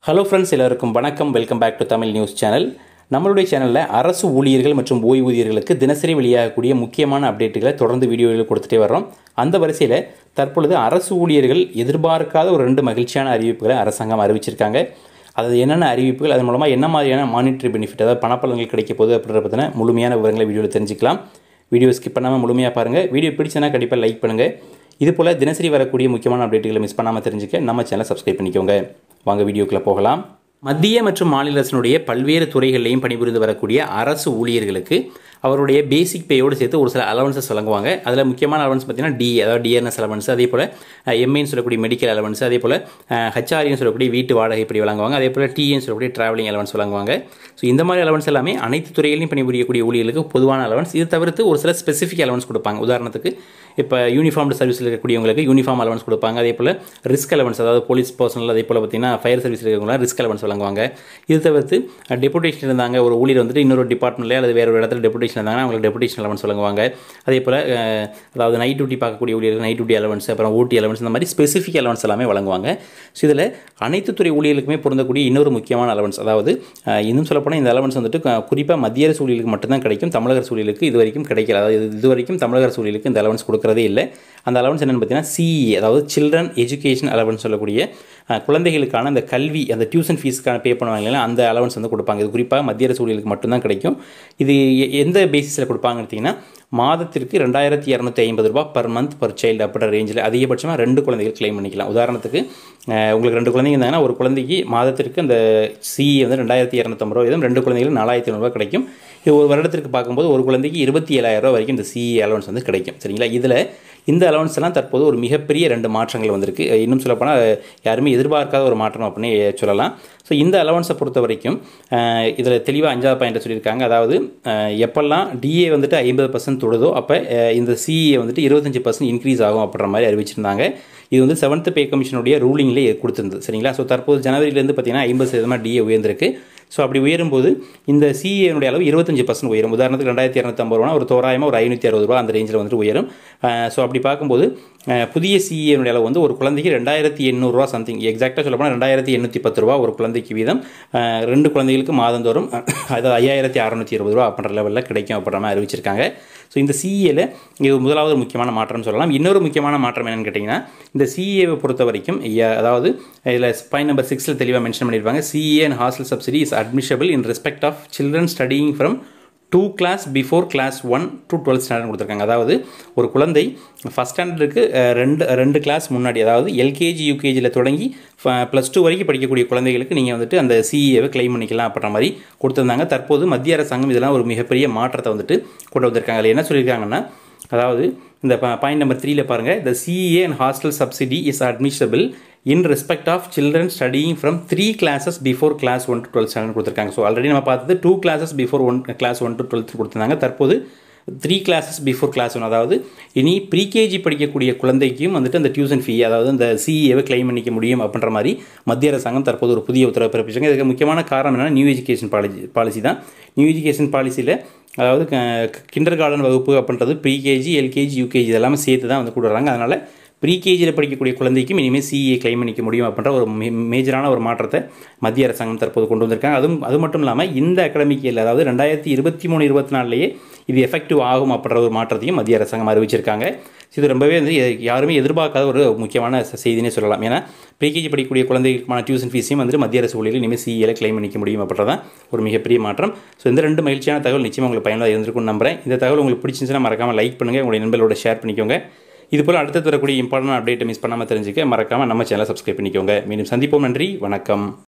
Hello friends, எல்லாருக்கும் வணக்கம். Welcome back to Tamil news channel. நம்மளுடைய சேனலில் அரசு ஊழியர்கள் மற்றும் ஓய்வூதியர்களுக்கு தினசரி வெளியாகக்கூடிய முக்கியமான அப்டேட்டுகளை தொடர்ந்து வீடியோவில் கொடுத்துட்டே வர்றோம். அந்த வரிசையில் தற்பொழுது அரசு ஊழியர்கள் எதிர்பார்க்காத ஒரு 2 மகிழ்ச்சியான அறிவிப்புகளை அரசாங்கம் அறிவிச்சிருக்காங்க. அது என்னென்ன அறிவிப்புகள், அதன் மூலமாக என்ன மாதிரியான மானிட்டரி பெனிஃபிட், அதாவது பணப்பலன்கள் கிடைக்க போகுது அப்படின்றத பற்றின முழுமையான விவரங்களை வீடியோவில் தெரிஞ்சுக்கலாம். வீடியோ ஸ்கிப் பண்ணாமல் முழுமையாக பாருங்கள். வீடியோ பிடிச்சனா கண்டிப்பாக லைக் பண்ணுங்கள். இதுபோல் தினசரி வரக்கூடிய முக்கியமான அப்டேட்டுகளை மிஸ் பண்ணாமல் தெரிஞ்சுக்க நம்ம சேனலை சப்ஸ்கிரைப் பண்ணிக்கோங்க. வாங்க வீடியோக்குள்ளே போகலாம். மத்திய மற்றும் மாநில அரசினுடைய பல்வேறு துறைகளிலையும் பணிபுரிந்து வரக்கூடிய அரசு ஊழியர்களுக்கு அவருடைய பேசிக் பேயோடு சேர்த்து ஒரு சில அலவன்சஸ் வழங்குவாங்க. அதில் முக்கியமான அலவன்ஸ் பார்த்தீங்கன்னா டி, அதாவது டிஎன்எஸ் அலவன்ஸ், அதே போல் எம்ஏன்னு சொல்லக்கூடிய மெடிக்கல் அலவன்ஸ், அதே போல் ஹெச்ஆர்ஏன்னு சொல்லக்கூடிய வீட்டு வாடகை இப்படி வழங்குவாங்க. அதே போல் டிஏன்னு சொல்லக்கூடிய ட்ராவலிங் அலவன்ஸ் வழங்குவாங்க. ஸோ இந்த மாதிரி அலவன்ஸ் எல்லாமே அனைத்து துறைகளிலும் பணிபுரியக்கூடிய ஊழியர்களுக்கு பொதுவான அலவன்ஸ். இது தவிர்த்து ஒரு சில ஸ்பெசிஃபிக் அலவன்ஸ் கொடுப்பாங்க. உதாரணத்துக்கு இப்போ யூனிஃபார்ம்டு சர்வீஸில் இருக்கக்கூடியவங்களுக்கு யூனிஃபார்ம் அலவன்ஸ் கொடுப்பாங்க. அதே போல் ரிஸ்க் அலவன்ஸ், அதாவது போலீஸ் பர்சனல், அதே போல் பார்த்தீங்கன்னா ஃபயர் சர்வீஸில் இருக்கவங்க ரிஸ்க் அலவன்ஸ் வழங்குவாங்க. இது தவிர்த்து டெபுடேஷன் இருந்தாங்க, ஒரு ஊழியர் வந்துட்டு இன்னொரு டிபார்ட்மெண்ட்லேயே அல்லது வேறு ஒரு இடத்துல டெபுடேஷன் இருந்தாங்கன்னா அவங்களுக்கு டெபுடேஷன் அலவன்ஸ் வழங்குவாங்க. அதே போல் அதாவது நைட் டியூட்டி பார்க்கக்கூடிய ஊழியர்கள் நைட் டியூட்டி அலவன்ஸ், அப்புறம் ஓடி அலவன்ஸ், இந்த மாதிரி ஸ்பெசிஃபிக் அலவன்ஸ் எல்லாமே வழங்குவாங்க. ஸோ இதில் அனைத்து துறை ஊழியர்களுக்குமே பொருந்தக்கூடிய இன்னொரு முக்கியமான அலவன்ஸ், அதாவது இன்னும் சொல்லப்போனால் இந்த அலவன்ஸ் வந்துட்டு குறிப்பாக மத்திய அரசு ஊழியர்களுக்கு மட்டும்தான் கிடைக்கும். தமிழக அரசு ஊழியர்களுக்கு இது வரைக்கும் கிடைக்கல. அதாவது இது வரைக்கும் தமிழக அரசு ஊழியர்களுக்கு இந்த அலவன்ஸ் கொடுக்குறதே இல்லை. அந்த அலவன்ஸ் என்னென்னு பார்த்தீங்கன்னா சிஇஏ, அதாவது சில்ட்ரன் எஜுகேஷன் அலவன்ஸ் சொல்லக்கூடிய குழந்தைகளுக்கான அந்த கல்வி, அந்த டியூஷன் ஃபீஸ்க்கான பே பண்ணுவாங்க இல்லைன்னா அந்த அலவன்ஸ் வந்து கொடுப்பாங்க. இது குறிப்பாக மத்திய அரசு ஊழியர்களுக்கு மட்டும்தான் கிடைக்கும். இது எந்த பேசிஸில் கொடுப்பாங்கன்னு பார்த்தீங்கன்னா மாதத்திற்கு 2250 ரூபா பர் மந்த் பர் சைல்டு அப்படின்ற ரேஞ்சில் அதிகபட்சமாக 2 குழந்தைகள் கிளைம் பண்ணிக்கலாம். உதாரணத்துக்கு உங்களுக்கு 2 குழந்தைங்க இருந்தாங்கன்னா ஒரு குழந்தைக்கு மாதத்திற்கு அந்த சிஇ வந்து 2250 ரூபா வீதம், 2 குழந்தைகளுக்கு 4500 ரூபா கிடைக்கும். இது ஒரு வருடத்திற்கு பார்க்கும்போது ஒரு குழந்தைக்கு 27,000 ரூபா வரைக்கும் இந்த சிஇ அலவன்ஸ் வந்து கிடைக்கும். சரிங்களா? இதில் இந்த அலவன்ஸ் எல்லாம் தற்போது ஒரு மிகப்பெரிய 2 மாற்றங்கள் வந்திருக்கு. இன்னும் சொல்லப்போனால் யாருமே எதிர்பார்க்காத ஒரு மாற்றம் அப்படின்னு சொல்லலாம். ஸோ இந்த அலவன்ஸை பொறுத்த வரைக்கும் இதில் தெளிவாக 5வது பாயிண்ட் சொல்லியிருக்காங்க. அதாவது எப்பெல்லாம் டிஏ வந்துட்டு 50% தொடுதோ அப்போ இந்த சிஇஏ வந்துட்டு 25% இன்க்ரீஸ் ஆகும் அப்படின்ற மாதிரி அறிவிச்சிருந்தாங்க. இது வந்து 7th பே கமிஷனுடைய ரூலிங்லேயே கொடுத்துருந்தது. சரிங்களா? ஸோ தற்போது ஜனவரியிலேருந்து பார்த்தீங்கன்னா 50% டிஏ உயர்ந்திருக்கு. ஸோ அப்படி உயரும்போது இந்த சிஏனுடைய அளவு 25% உயரும். உதாரணத்துக்கு 2250 ரூபா, ஒரு தோராயமாக ஒரு 560 ரூபா அந்த ரேஞ்சில் வந்துட்டு உயரும். ஸோ அப்படி பார்க்கும்போது புதிய சிஏனுடைய அளவு வந்து ஒரு குழந்தைக்கு 2800 ரூபா சம்திங், எக்ஸாக்டாக சொல்ல போனால் 2810 ரூபா ஒரு குழந்தைக்கு வீதம், 2 குழந்தைகளுக்கு மாதந்தோறும் அதாவது 5620 ரூபா அப்படின்ற லெவலில் கிடைக்கும் அப்படின்ற மாதிரி அறிவிச்சிருக்காங்க. ஸோ இந்த சிஏல இது முதலாவது முக்கியமான மாற்றம்னு சொல்லலாம். இன்னொரு முக்கியமான மாற்றம் என்னென்னு கேட்டிங்கன்னா இந்த சிஏவை பொறுத்த வரைக்கும் அதாவது இதில் பாயிண்ட் நம்பர் 6 தெளிவாக மென்ஷன் பண்ணியிருப்பாங்க. CA and hostel subsidy is admissible in respect of children studying from 2 class before class 1 to 12th standard கொடுத்துருக்காங்க. அதாவது ஒரு குழந்தை ஃபஸ்ட் ஸ்டாண்டர்டுக்கு ரெண்டு கிளாஸ் முன்னாடி, அதாவது எல்கேஜி யூகேஜியில் தொடங்கி +2 வரைக்கும் படிக்கக்கூடிய குழந்தைகளுக்கு நீங்கள் வந்துட்டு அந்த சிஇஏவை கிளைம் பண்ணிக்கலாம் அப்படின்ற மாதிரி கொடுத்துருந்தாங்க. தற்போது மத்திய அரசாங்கம் இதெல்லாம் ஒரு மிகப்பெரிய மாற்றத்தை வந்துட்டு கொண்டு வந்திருக்காங்க. அதில் என்ன சொல்லியிருக்காங்கன்னா, அதாவது இந்த பாயிண்ட் நம்பர் 3 பாருங்கள், the CEA and hostel subsidy is admissible in respect of children studying from 3 classes before class 1 to 12 standard கொடுத்துருக்காங்க. ஸோ ஆல்ரெடி நம்ம பார்த்தது 2 classes before class 1 to 12 கொடுத்துருந்தாங்க. தற்போது 3 classes before class 1, அதாவது இனி ப்ரீகேஜி படிக்கக்கூடிய குழந்தைக்கும் வந்துட்டு அந்த டியூஷன் ஃபீ, அதாவது அந்த சிஇஏவை கிளைம் பண்ணிக்க முடியும் அப்படின்ற மாதிரி மத்திய அரசாங்கம் தற்போது ஒரு புதிய உத்தரவு பிறப்பிச்சாங்க. இதுக்கு முக்கியமான காரணம் என்னென்னா நியூ எஜுகேஷன் பாலிசி தான். நியூ எஜுகேஷன் பாலிசியில் அதாவது கிண்டர் கார்டன் வகுப்பு அப்படின்றது ப்ரீகேஜி, எல்கேஜி, யூகேஜி இதெல்லாமே சேர்த்து தான் வந்து கொடுக்குறாங்க. அதனால் ப்ரீகேஜியில் படிக்கக்கூடிய குழந்தைக்கும் இனிமேல் சிஇஏ கிளைம் பண்ணிக்க முடியும் அப்படின்ற ஒரு மேஜரான ஒரு மாற்றத்தை மத்திய அரசாங்கம் தற்போது கொண்டு வந்திருக்காங்க. அது மட்டும் இல்லாமல் இந்த அகாடமிக் இயர், அதாவது 2023-24 இது எஃபெக்டிவ் ஆகும் அப்படின்ற ஒரு மாற்றத்தையும் மத்திய அரசாங்கம் அறிவிச்சிருக்காங்க. இது ரொம்பவே வந்து யாருமே எதிர்பார்க்காத ஒரு முக்கியமான செய்தினே சொல்லலாம். ஏன்னா ப்ரீகேஜி படிக்கக்கூடிய குழந்தைகளுக்கான டியூஷன் ஃபீஸையும் வந்து மத்திய அரசு ஊழியர்கள் இனிமேல் சிஇஏல கிளைம் பண்ணிக்க முடியும் அப்படின்றதான் ஒரு மிகப்பெரிய மாற்றம். ஸோ இந்த 2 மகிழ்ச்சியான தகவல் நிச்சயமாக உங்களுக்கு பயனுள்ளதாக இருந்திருக்கும்னு நம்புறேன். இந்த தகவல் உங்களுக்கு பிடிச்சிருந்துச்சுன்னா மறக்காமல் லைக் பண்ணுங்கள், உங்களுடைய நண்பர்களோட ஷேர் பண்ணிக்கோங்க. இதுபோல் அடுத்து வரக்கூடிய இம்பார்ட்டன்ட் அப்டேட்டை மிஸ் பண்ணாமல் தெரிஞ்சுக்க மறக்காமல் நம்ம சேனலை சப்ஸ்கிரைப் பண்ணிக்கோங்க. மீண்டும் சந்திப்போம். நன்றி, வணக்கம்.